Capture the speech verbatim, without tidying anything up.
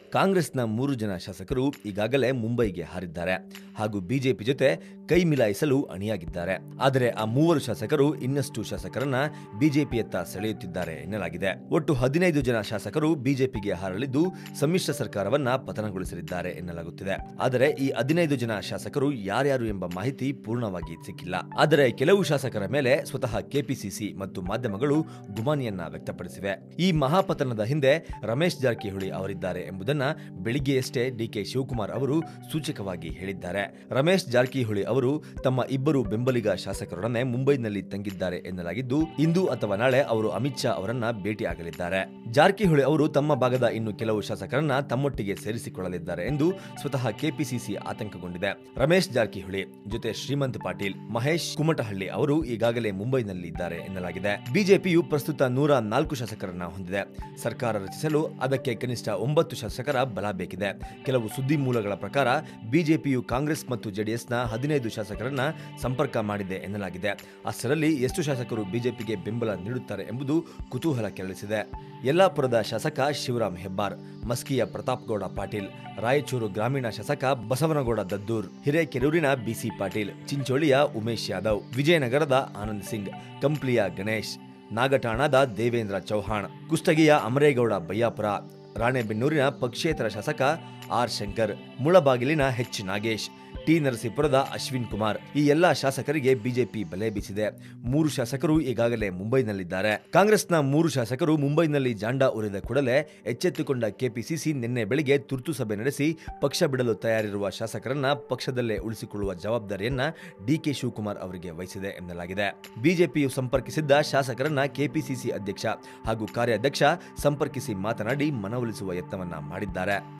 ಕಾಂಗ್ರೆಸ್ನ ಮೂರು ಜನ ಶಾಸಕರು ಈಗಾಗಲೇ ಮುಂಬೈಗೆ ಹಾರಿದ್ದಾರೆ ಹಾಗೂ ಬಿಜೆಪಿ ಜೊತೆ ಕೈ ಮಿಲಾಯಿಸಲು ಅಣಿಯಾಗಿದ್ದಾರೆ. ಆದರೆ ಆ ಮೂವರು ಶಾಸಕರು ಇನ್ನಷ್ಟು ಶಾಸಕರನ್ನ ಬಿಜೆಪಿಯತ್ತ ಸೆಳೆಯುತ್ತಿದ್ದಾರೆ ಎನ್ನಲಾಗಿದೆ. ಒಟ್ಟು ಹದಿನೈದು ಜನ ಶಾಸಕರು ಬಿಜೆಪಿಗೆ ಹಾರಲಿದ್ದು ಸಮ್ಮಿಶ್ರ ಸರ್ಕಾರವನ್ನ ಪತನಗೊಳಿಸಲಿದ್ದಾರೆ ಎನ್ನಲಾಗುತ್ತಿದೆ. ಆದರೆ ಈ ಹದಿನೈದು ಜನ ಶಾಸಕರು ಯಾರ್ಯಾರು ಎಂಬ ಮಾಹಿತಿ ಪೂರ್ಣವಾಗಿ ಸಿಕ್ಕಿಲ್ಲ. ಆದರೆ ಕೆಲವು ಶಾಸಕರ ಮೇಲೆ ಸ್ವತಃ ಕೆಪಿಸಿಸಿ ಮತ್ತು ಮಾಧ್ಯಮಗಳು ಗುಮಾನಿಯನ್ನ ವ್ಯಕ್ತಪಡಿಸಿವೆ. ಈ ಮಹಾಪತನದ ಹಿಂದೆ ರಮೇಶ್ ಜಾರಕಿಹೊಳಿ ಅವರಿದ್ದಾರೆ ಎಂಬುದನ್ನು ಬೆಳಿಗ್ಗೆಯಷ್ಟೇ ಡಿಕೆ ಶಿವಕುಮಾರ್ ಅವರು ಸೂಚಕವಾಗಿ ಹೇಳಿದ್ದಾರೆ. ರಮೇಶ್ ಜಾರಕಿಹೊಳಿ ಅವರು ತಮ್ಮ ಇಬ್ಬರು ಬೆಂಬಲಿಗ ಶಾಸಕರೊಡನೆ ಮುಂಬೈನಲ್ಲಿ ತಂಗಿದ್ದಾರೆ ಎನ್ನಲಾಗಿದ್ದು, ಇಂದು ಅಥವಾ ನಾಳೆ ಅವರು ಅಮಿತ್ ಶಾ ಅವರನ್ನ ಭೇಟಿಯಾಗಲಿದ್ದಾರೆ. ಜಾರಕಿಹೊಳಿ ಅವರು ತಮ್ಮ ಭಾಗದ ಇನ್ನು ಕೆಲವು ಶಾಸಕರನ್ನ ತಮ್ಮೊಟ್ಟಿಗೆ ಸೇರಿಸಿಕೊಳ್ಳಲಿದ್ದಾರೆ ಎಂದು ಸ್ವತಃ ಕೆಪಿಸಿಸಿ ಆತಂಕಗೊಂಡಿದೆ. ರಮೇಶ್ ಜಾರಕಿಹೊಳಿ ಜೊತೆ ಶ್ರೀಮಂತ್ ಪಾಟೀಲ್, ಮಹೇಶ್ ಕುಮಟಹಳ್ಳಿ ಅವರು ಈಗಾಗಲೇ ಮುಂಬೈನಲ್ಲಿ ಇದ್ದಾರೆ ಎನ್ನಲಾಗಿದೆ. ಬಿಜೆಪಿಯು ಪ್ರಸ್ತುತ ನೂರ ನಾಲ್ಕು ಶಾಸಕರನ್ನ ಹೊಂದಿದೆ. ಸರ್ಕಾರ ರಚಿಸಲು ಅದಕ್ಕೆ ಕನಿಷ್ಠ ಒಂಬತ್ತು ಶಾಸಕರ ಬಲ ಬೇಕಿದೆ. ಕೆಲವು ಸುದ್ದಿ ಮೂಲಗಳ ಪ್ರಕಾರ ಬಿಜೆಪಿಯು ಕಾಂಗ್ರೆಸ್ ಮತ್ತು ಜೆಡಿಎಸ್ನ ಹದಿನೈದು ಶಾಸಕರನ್ನ ಸಂಪರ್ಕ ಮಾಡಿದೆ ಎನ್ನಲಾಗಿದೆ. ಅಷ್ಟರಲ್ಲಿ ಎಷ್ಟು ಶಾಸಕರು ಬಿಜೆಪಿಗೆ ಬೆಂಬಲ ನೀಡುತ್ತಾರೆ ಎಂಬುದು ಕುತೂಹಲ ಕೆರಳಿಸಿದೆ. ಯಲ್ಲಾಪುರದ ಶಾಸಕ ಶಿವರಾಮ್ ಹೆಬ್ಬಾರ್, ಮಸ್ಕಿಯ ಪ್ರತಾಪ್ಗೌಡ ಪಾಟೀಲ್, ರಾಯಚೂರು ಗ್ರಾಮೀಣ ಶಾಸಕ ಬಸವನಗೌಡ ದದ್ದೂರ್, ಹಿರೇಕೆರೂರಿನ ಬಿಸಿ ಪಾಟೀಲ್, ಚಿಂಚೋಳಿಯ ಉಮೇಶ್ ಯಾದವ್, ವಿಜಯನಗರದ ಆನಂದ್ ಸಿಂಗ್, ಕಂಪ್ಲಿಯ ಗಣೇಶ್, ನಾಗಠಾಣದ ದೇವೇಂದ್ರ ಚೌಹಾಣ್, ಕುಷ್ಟಗಿಯ ಅಮರೇಗೌಡ ಬಯ್ಯಾಪುರ, ರಾಣೆಬೆನ್ನೂರಿನ ಪಕ್ಷೇತರ ಶಾಸಕ ಆರ್ ಶಂಕರ್, ಮುಳಬಾಗಿಲಿನ ಎಚ್ ನಾಗೇಶ್, ಟಿ ನರಸೀಪುರದ ಅಶ್ವಿನ್ ಕುಮಾರ್ ಈ ಎಲ್ಲಾ ಶಾಸಕರಿಗೆ ಬಿಜೆಪಿ ಬಲೆ ಬೀಸಿದೆ. ಮೂರು ಶಾಸಕರು ಈಗಾಗಲೇ ಮುಂಬೈನಲ್ಲಿದ್ದಾರೆ. ಕಾಂಗ್ರೆಸ್ನ ಮೂರು ಶಾಸಕರು ಮುಂಬೈನಲ್ಲಿ ಜಾಂಡ ಉರಿದ ಕೂಡಲೇ ಎಚ್ಚೆತ್ತುಕೊಂಡ ಕೆಪಿಸಿಸಿ ನಿನ್ನೆ ಬೆಳಿಗ್ಗೆ ತುರ್ತು ಸಭೆ ನಡೆಸಿ ಪಕ್ಷ ಬಿಡಲು ತಯಾರಿರುವ ಶಾಸಕರನ್ನ ಪಕ್ಷದಲ್ಲೇ ಉಳಿಸಿಕೊಳ್ಳುವ ಜವಾಬ್ದಾರಿಯನ್ನ ಡಿಕೆ ಶಿವಕುಮಾರ್ ಅವರಿಗೆ ವಹಿಸಿದೆ ಎನ್ನಲಾಗಿದೆ. ಬಿಜೆಪಿಯು ಸಂಪರ್ಕಿಸಿದ್ದ ಶಾಸಕರನ್ನ ಕೆಪಿಸಿಸಿ ಅಧ್ಯಕ್ಷ ಹಾಗೂ ಕಾರ್ಯಾಧ್ಯಕ್ಷ ಸಂಪರ್ಕಿಸಿ ಮಾತನಾಡಿ ಮನವೊಲಿಸುವ ಯತ್ನವನ್ನ ಮಾಡಿದ್ದಾರೆ.